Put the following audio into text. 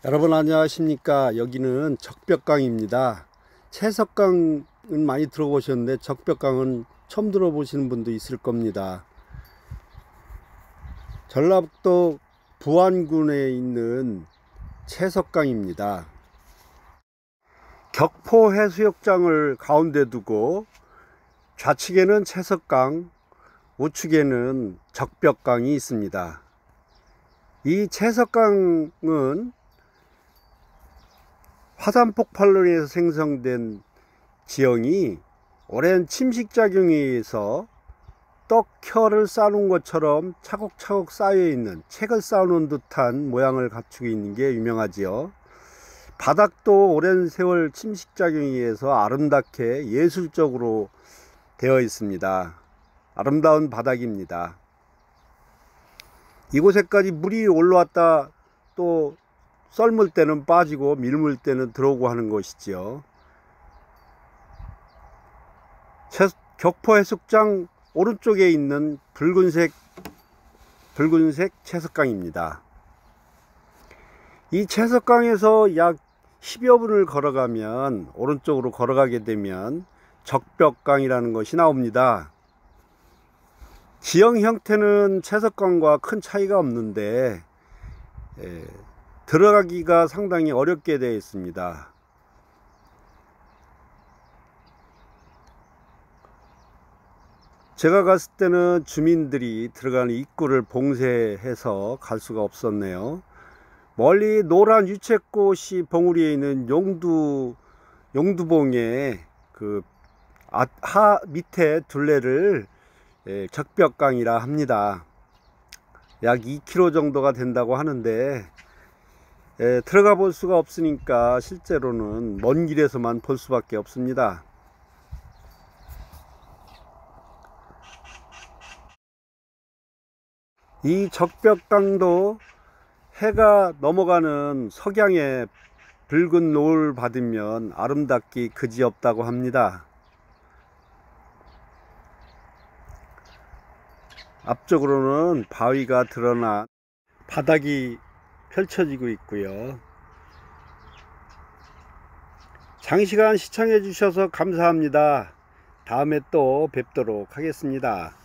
여러분 안녕하십니까. 여기는 적벽강입니다. 채석강은 많이 들어보셨는데 적벽강은 처음 들어보시는 분도 있을 겁니다. 전라북도 부안군에 있는 채석강입니다. 격포 해수욕장을 가운데 두고 좌측에는 채석강, 우측에는 적벽강이 있습니다. 이 채석강은 화산 폭발로 인해서 생성된 지형이 오랜 침식작용에 의해서 떡혀를 쌓아놓은 것처럼 차곡차곡 쌓여있는, 책을 쌓아놓은 듯한 모양을 갖추고 있는 게 유명하지요. 바닥도 오랜 세월 침식작용에 의해서 아름답게 예술적으로 되어 있습니다. 아름다운 바닥입니다. 이곳에까지 물이 올라왔다 또 썰물 때는 빠지고 밀물 때는 들어오고 하는 것이지요. 격포 해수욕장 오른쪽에 있는 붉은색 채석강입니다. 이 채석강에서 약 10여 분을 걸어가면, 오른쪽으로 걸어가게 되면 적벽강이라는 것이 나옵니다. 지형 형태는 채석강과 큰 차이가 없는데 들어가기가 상당히 어렵게 되어 있습니다. 제가 갔을 때는 주민들이 들어가는 입구를 봉쇄해서 갈 수가 없었네요. 멀리 노란 유채꽃이 봉우리에 있는 용두봉의 밑에 둘레를 적벽강이라 합니다. 약 2km 정도가 된다고 하는데 들어가 볼 수가 없으니까 실제로는 먼 길에서만 볼 수밖에 없습니다. 이 적벽강도 해가 넘어가는 석양에 붉은 노을 받으면 아름답기 그지없다고 합니다. 앞쪽으로는 바위가 드러나 바닥이 펼쳐지고 있고요. 장시간 시청해 주셔서 감사합니다. 다음에 또 뵙도록 하겠습니다.